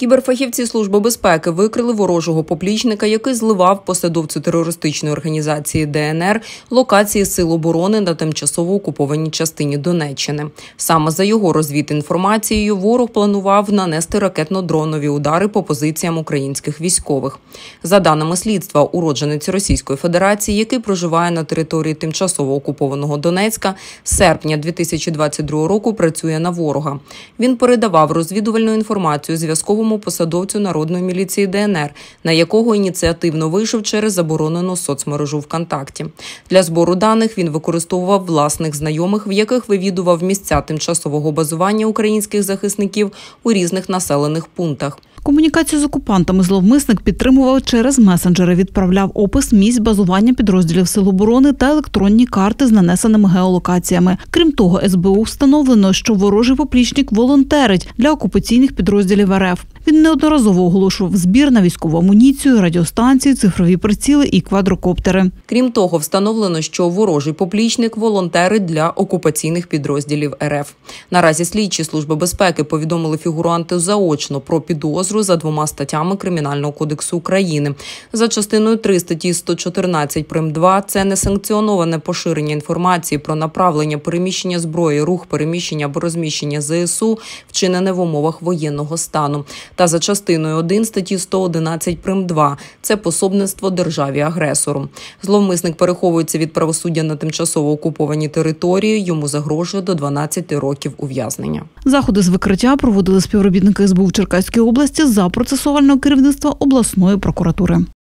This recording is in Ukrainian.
Кіберфахівці Служби безпеки викрили ворожого поплічника, який зливав посадовцю терористичної організації ДНР локації сил оборони на тимчасово окупованій частині Донеччини. Саме за його розвідінформацією ворог планував нанести ракетно-дронові удари по позиціям українських військових. За даними слідства, уродженець Російської Федерації, який проживає на території тимчасово окупованого Донецька, з серпня 2022 року працює на ворога. Він передавав розвідувальну інформацію зв'язковому посадовцю Народної міліції ДНР, на якого ініціативно вийшов через заборонену соцмережу ВКонтакті. Для збору даних він використовував власних знайомих, в яких вивідував місця тимчасового базування українських захисників у різних населених пунктах. Комунікацію з окупантами зловмисник підтримував через месенджери, відправляв опис місць базування підрозділів Сил оборони та електронні карти з нанесеними геолокаціями. Крім того, СБУ встановлено, що ворожий поплічник волонтерить для окупаційних підрозділів РФ. Він неодноразово оголошував збір на військову амуніцію, радіостанції, цифрові приціли і квадрокоптери. Крім того, встановлено, що ворожий поплічник волонтерить для окупаційних підрозділів РФ. Наразі слідчі Служби безпеки повідомили фігуранту заочно про підозру за 2 статтями Кримінального кодексу України. За частиною 3 статті 114 прим.2 – це несанкціоноване поширення інформації про направлення переміщення зброї, рух переміщення або розміщення ЗСУ, вчинене в умовах воєнного стану. Та за частиною 1 статті 111 прим.2 – це пособництво державі-агресору. Зловмисник переховується від правосуддя на тимчасово окупованій території, йому загрожує до 12 років ув'язнення. Заходи з викриття проводили співробітники СБУ в Черкаській області за процесуального керівництва обласної прокуратури.